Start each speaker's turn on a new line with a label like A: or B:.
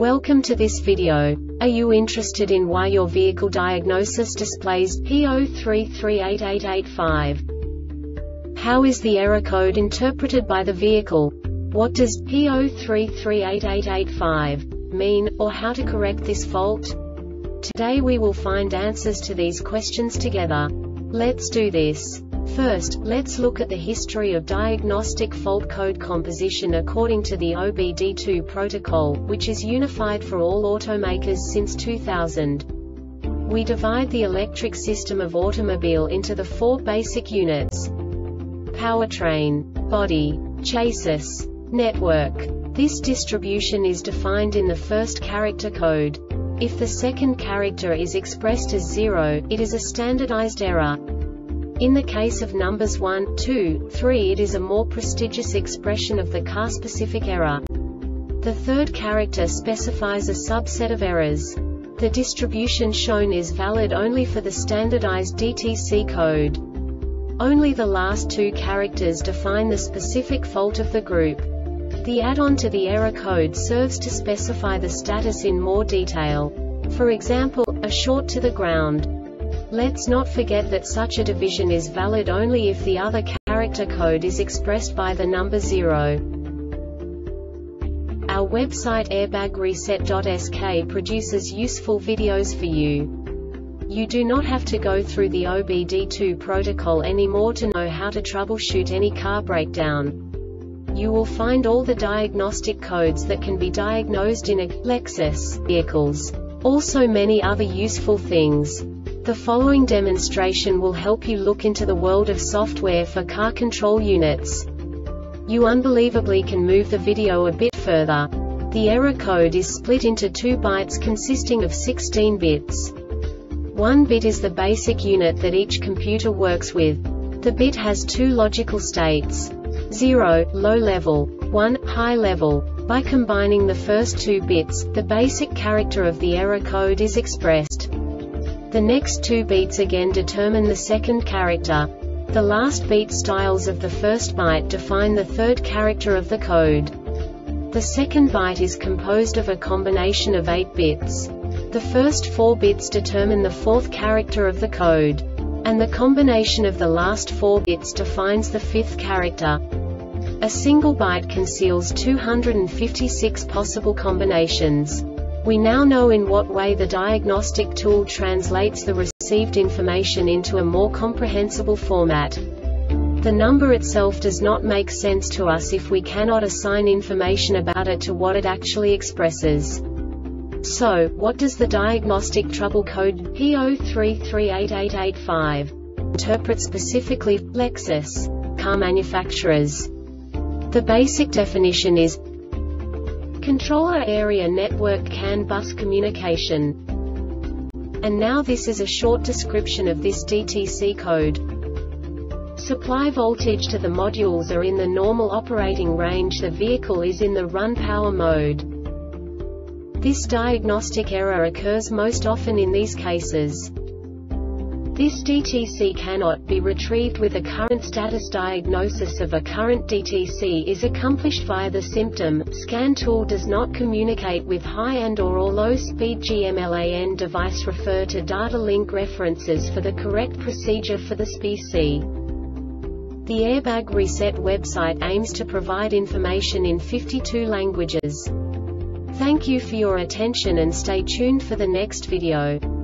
A: Welcome to this video. Are you interested in why your vehicle diagnosis displays P03388885? How is the error code interpreted by the vehicle? What does P03388885 mean, or how to correct this fault? Today we will find answers to these questions together. Let's do this. First, let's look at the history of diagnostic fault code composition according to the OBD2 protocol, which is unified for all automakers since 2000. We divide the electric system of automobile into the four basic units: powertrain, body, chassis, network. This distribution is defined in the first character code. If the second character is expressed as 0, it is a standardized error. In the case of numbers 1, 2, 3, it is a more prestigious expression of the car-specific error. The third character specifies a subset of errors. The distribution shown is valid only for the standardized DTC code. Only the last two characters define the specific fault of the group. The add-on to the error code serves to specify the status in more detail. For example, a short to the ground. Let's not forget that such a division is valid only if the other character code is expressed by the number 0. Our website airbagreset.sk produces useful videos for you. You do not have to go through the OBD2 protocol anymore to know how to troubleshoot any car breakdown. You will find all the diagnostic codes that can be diagnosed in a Lexus vehicles. Also many other useful things. The following demonstration will help you look into the world of software for car control units. You unbelievably can move the video a bit further. The error code is split into 2 bytes consisting of 16 bits. 1 bit is the basic unit that each computer works with. The bit has 2 logical states: 0, low level, 1, high level. By combining the first 2 bits, the basic character of the error code is expressed. The next 2 beats again determine the second character. The last beat styles of the first byte define the third character of the code. The second byte is composed of a combination of 8 bits. The first 4 bits determine the fourth character of the code. And the combination of the last 4 bits defines the fifth character. A single byte conceals 256 possible combinations. We now know in what way the diagnostic tool translates the received information into a more comprehensible format. The number itself does not make sense to us if we cannot assign information about it to what it actually expresses. So, what does the diagnostic trouble code P03388885 interpret specifically for Lexus car manufacturers? The basic definition is Controller Area Network CAN bus communication. And now this is a short description of this DTC code. Supply voltage to the modules are in the normal operating range. The vehicle is in the run power mode. This diagnostic error occurs most often in these cases. This DTC cannot be retrieved with a current status. Diagnosis of a current DTC is accomplished via the symptom. Scan tool does not communicate with high and/or low-speed GMLAN device. Refer to data link references for the correct procedure for the SPC. The Airbag Reset website aims to provide information in 52 languages. Thank you for your attention and stay tuned for the next video.